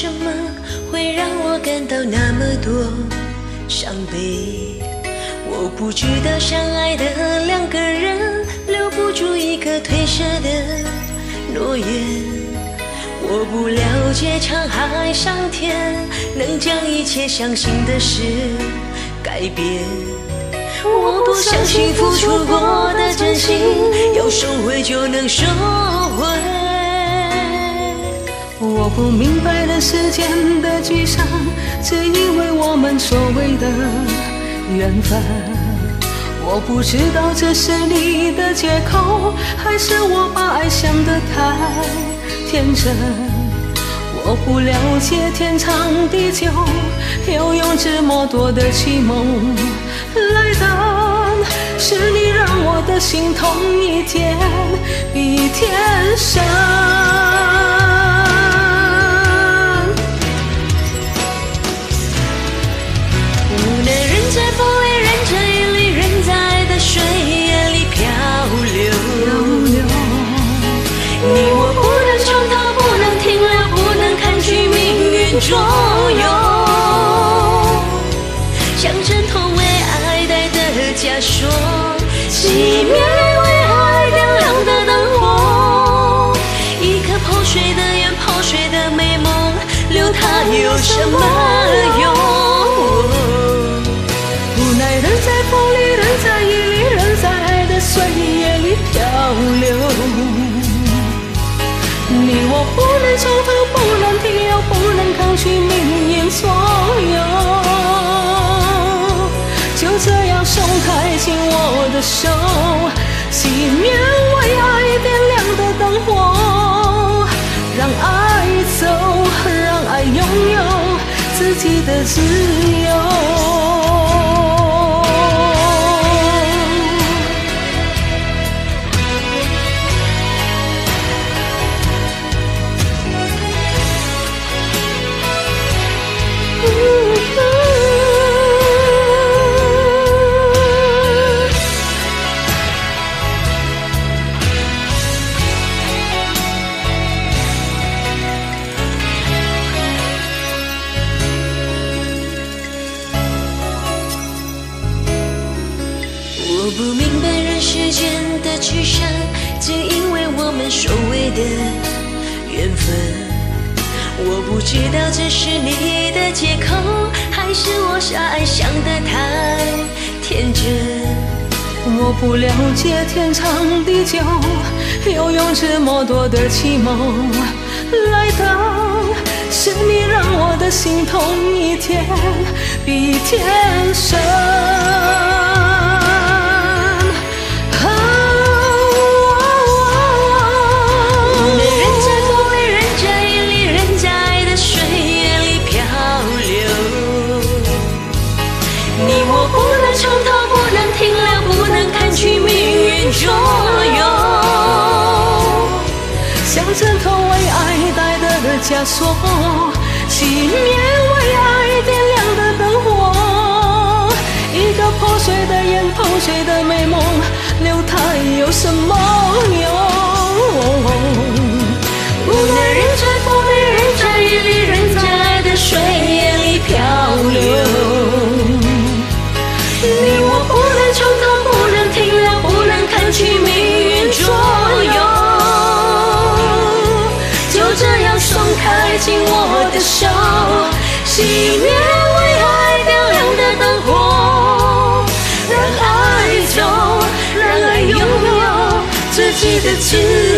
什么会让我感到那么多伤悲？我不知道相爱的两个人留不住一个退舍的诺言。我不了解沧海桑田能将一切相信的事改变。我不相信付出过的真心要收回就能收回。 我不明白人世间的聚散，只因为我们所谓的缘分。我不知道这是你的借口，还是我把爱想得太天真。我不了解天长地久，要用这么多的期梦来等。是你让我的心痛一天比一天深。 无奈人在风里，人在雨里，人在爱的水夜里漂流。你我不能从头，不能停留，不能看去命运左右。像针头为爱戴的枷锁，熄灭为爱点亮的灯火。一颗破碎的眼，破碎的美梦，留它有什么用？ 无奈人在风里，人在雨里，人在爱的岁月里漂流。你我不能从头，不能停留，不能抗拒命运左右。就这样松开紧我的手，熄灭为爱点亮的灯火。让爱走，让爱拥有自己的自由。 我不明白人世间的聚散，只因为我们所谓的缘分。我不知道这是你的借口，还是我傻爱想得太天真。 我不了解天长地久，要用这么多的期梦来等。是你让我的心痛一天比一天深。 左右， 像针头为爱戴的枷锁，熄灭为爱点亮的灯火。一个破碎的眼，破碎的美梦，留它有什么用？ 无奈人在风里，人在雨里，人在爱的水夜里漂流。你我不能从头，不能停留，不能看去命运左右。就这样松开紧我的手，熄灭为爱点亮的灯火。让爱走，让爱拥有自己的自由。